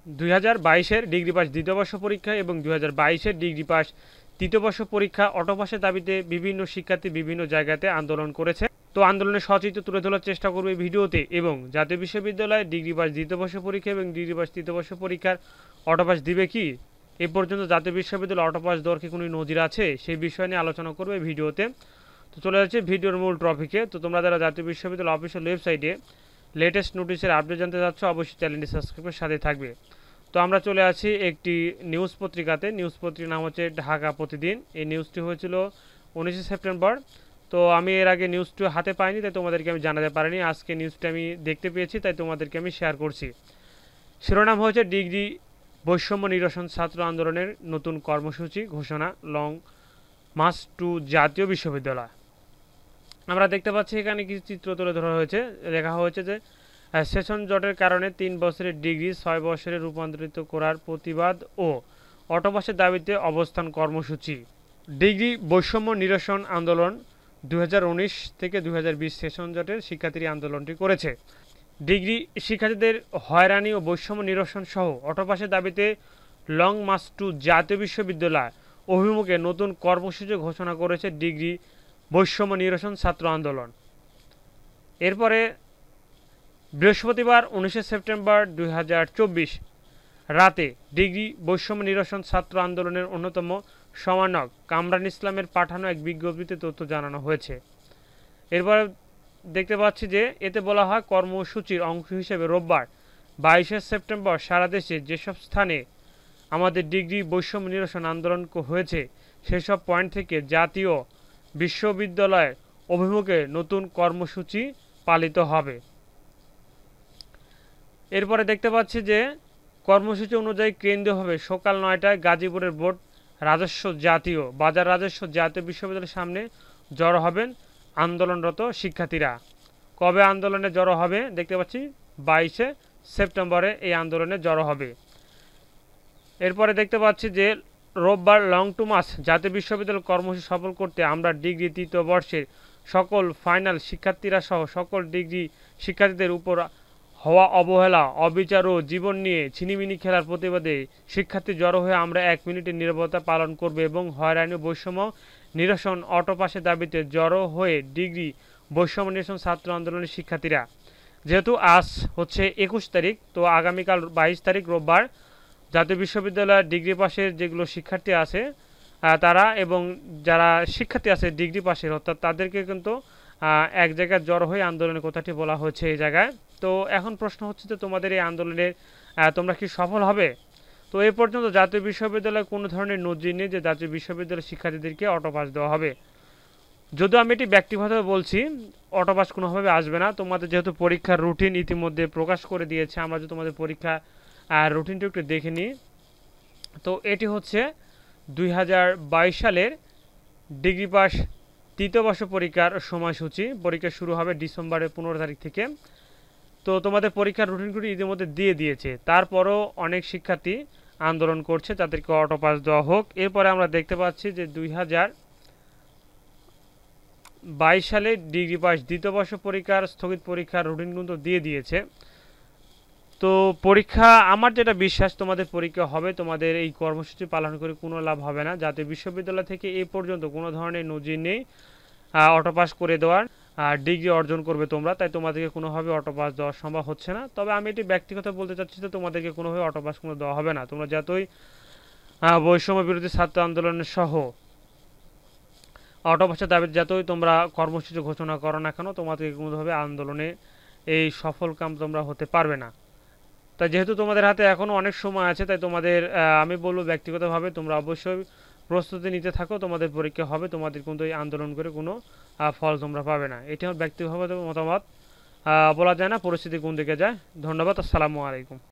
2022-এর degree pass দ্বিতীয় বর্ষ পরীক্ষা এবং 2022-এর ডিগ্রি পাস তৃতীয় বর্ষ পরীক্ষা অটোপাসের দাবিতে বিভিন্ন শিক্ষার্থী বিভিন্ন জায়গাতে আন্দোলন করেছে। তো আন্দোলনের সচিত্র তুলে ধরার চেষ্টা করবে এই ভিডিওতে, এবং জাতীয় বিশ্ববিদ্যালয়ে ডিগ্রি পাস দ্বিতীয় বর্ষ পরীক্ষা এবং ডিগ্রি পাস তৃতীয় বর্ষ পরীক্ষার অটোপাস দিবে কি, এ পর্যন্ত জাতীয় বিশ্ববিদ্যালয় অটোপাস দেওয়ার কি কোনো নজির আছে, সেই বিষয় নিয়ে আলোচনা করবে ভিডিওতে। তো চলে যাচ্ছে ভিডিওর মূল টপিকে। তো তোমরা যারা জাতীয় বিশ্ববিদ্যালয় অফিসিয়াল ওয়েবসাইটে লেটেস্ট নোটিশের আপডেট জানতে চাচ্ছ, অবশ্যই চ্যানেলটি সাবস্ক্রাইবের সাথে থাকবে। তো আমরা চলে আসি একটি নিউজ পত্রিকাতে। নিউজ পত্রিকার নাম হচ্ছে ঢাকা প্রতিদিন। এই নিউজটি হয়েছিল 19 সেপ্টেম্বর। তো আমি এর আগে নিউজটি হাতে পাইনি, তাই তোমাদেরকে আমি জানাতে পারিনি। আজকে নিউজটা আমি দেখতে পেয়েছি, তাই তোমাদেরকে আমি শেয়ার করছি। শিরোনাম হয়েছে ডিগ্রি বৈষম্য নিরসন ছাত্র আন্দোলনের নতুন কর্মসূচি ঘোষণা, লং মার্চ টু জাতীয় বিশ্ববিদ্যালয়। আমরা দেখতে পাচ্ছি এখানে কিছু চিত্র তুলে ধরা হয়েছে। লেখা হয়েছে যে সেশন জটের কারণে 3 বছরের ডিগ্রি 6 বছরে রূপান্তরিত করার প্রতিবাদ ও অটোপাসের দাবিতে অবস্থান কর্মসূচি। ডিগ্রি বৈষম্য নিরসন আন্দোলন 2019 থেকে 2020 সেশন জটের শিক্ষার্থী আন্দোলনটি করেছে। ডিগ্রি শিক্ষার্থীদের হয়রানি ও বৈষম্য নিরসন সহ অটোপাসের দাবিতে লং মার্চ টু জাতীয় বিশ্ববিদ্যালয় অভিমুখে নতুন কর্মসূচি ঘোষণা করেছে ডিগ্রি বৈষম্য নিরসন ছাত্র আন্দোলন। এরপরে বৃহস্পতিবার 19 সেপ্টেম্বর 2024 রাতে ডিগ্রি বৈষম্য নিরসন ছাত্র আন্দোলনের অন্যতম সমন্বয়ক কামরান ইসলামের পাঠানো এক বিজ্ঞপ্তিতে তথ্য জানানো হয়েছে। এরপরে দেখতে পাচ্ছি যে এতে বলা হয়, কর্মসূচির অংশ হিসেবে রোববার 22 সেপ্টেম্বর সারা দেশে যেসব স্থানে আমাদের ডিগ্রি বৈষম্য নিরসন আন্দোলন হয়েছে সেসব পয়েন্ট থেকে জাতীয় বিশ্ববিদ্যালয়ের অভিমুখে নতুন কর্মসূচি পালিত হবে। এরপরে দেখতে পাচ্ছি যে কর্মসূচি অনুযায়ী কেন্দ্রীয়ভাবে সকাল 9টায় গাজীপুরের বোর্ড রাজস্ব জাতীয় বাজার রাজস্ব জাতীয় বিশ্ববিদ্যালয়ের সামনে জড়ো হবেন আন্দোলনরত শিক্ষার্থীরা। কবে আন্দোলনে জড়ো হবে দেখতে পাচ্ছি 22 সেপ্টেম্বরে এই আন্দোলনে জড়ো হবে। এরপরে দেখতে পাচ্ছি যে রোববার লং টু মার্চ জাতীয় বিশ্ববিদ্যালয় কর্মসূচি সফল করতে আমরা ডিগ্রি তৃতীয় বর্ষের সকল ফাইনাল শিক্ষার্থীরা সহ সকল ডিগ্রি শিক্ষার্থীদের উপর হওয়া অবহেলা, অবিচার ও জীবন নিয়ে ছিনিমিনি খেলার প্রতিবাদে শিক্ষার্থী জড়ো হয়ে আমরা 1 মিনিটের নীরবতা পালন করব এবং হয়রানি বৈষম্য নিরসন অটোপাসের দাবিতে জড়ো হয়ে ডিগ্রি বৈষম্য নিরসন ছাত্র আন্দোলনের শিক্ষার্থীরা। যেহেতু আজ হচ্ছে 21 তারিখ, তো আগামীকাল 22 তারিখ রোববার জাতীয় বিশ্ববিদ্যালয়ের ডিগ্রি পাশের যেগুলো শিক্ষার্থী আছে তারা এবং যারা শিক্ষার্থী আছে ডিগ্রি পাশের, অর্থাৎ তাদেরকে কিন্তু এক জায়গায় জড়ো হয়ে আন্দোলনের কথাটি বলা হয়েছে এই জায়গায়। তো এখন প্রশ্ন হচ্ছে যে তোমাদের এই আন্দোলনে তোমরা কি সফল হবে? তো এ পর্যন্ত জাতীয় বিশ্ববিদ্যালয়ে কোনো ধরনের নজির নেই যে জাতীয় বিশ্ববিদ্যালয়ের শিক্ষার্থীদেরকে অটোপাস দেওয়া হবে। যদিও আমি এটি ব্যক্তিগতভাবে বলছি, অটোপাস কোনোভাবে আসবে না। তোমাদের যেহেতু পরীক্ষার রুটিন ইতিমধ্যে প্রকাশ করে দিয়েছে, আমরা যদি তোমাদের পরীক্ষা রুটিনটা একটু দেখে নিই। তো এটি হচ্ছে 2022 সালের ডিগ্রি পাস তৃতীয় বর্ষ পরীক্ষার সময়সূচি। পরীক্ষা শুরু হবে ডিসেম্বরের 15 তারিখ থেকে। তো তোমাদের পরীক্ষার রুটিনগুলি ইতিমধ্যে দিয়ে দিয়েছে, তারপরও অনেক শিক্ষার্থী আন্দোলন করছে তাদেরকে অটোপাস দেওয়া হোক। এরপরে আমরা দেখতে পাচ্ছি যে 2022 সালে ডিগ্রি পাস দ্বিতীয় বর্ষ পরীক্ষার স্থগিত পরীক্ষার রুটিন কিন্তু দিয়ে দিয়েছে। তো পরীক্ষা, আমার যেটা বিশ্বাস তোমাদের পরীক্ষা হবে, তোমাদের এই কর্মসূচি পালন করে কোনো লাভ হবে না। জাতীয় বিশ্ববিদ্যালয় থেকে এই পর্যন্ত কোনো ধরনের নজির নেই অটোপাস করে দেওয়ার, ডিগ্রি অর্জন করবে তোমরা, তাই তোমাদেরকে কোনোভাবে অটোপাস দেওয়া সম্ভব হচ্ছে না। তবে আমি এটি ব্যক্তিগত বলতে চাচ্ছি যে তোমাদেরকে কোনোভাবে অটোপাস কোনো দেওয়া হবে না। তোমরা যতই বৈষম্য বিরোধী ছাত্র আন্দোলনের সহ অটোপাসের দাবিতে যতই তোমরা কর্মসূচি ঘোষণা করো না কেন, তোমাদেরকে কোনোভাবে আন্দোলনে এই সফল কাম তোমরা হতে পারবে না। তাই যেহেতু তোমাদের হাতে এখনও অনেক সময় আছে, তাই তোমাদের আমি বলবো ব্যক্তিগতভাবে তোমরা অবশ্যই প্রস্তুতি নিতে থাকো। তোমাদের পরীক্ষা হবে, তোমাদের কিন্তু এই আন্দোলন করে কোনো ফল তোমরা পাবে না। এটি আমার ব্যক্তিগত মতামত, বলা যায় না পরিস্থিতি কোন দিকে যায়। ধন্যবাদ, আসসালামু আলাইকুম।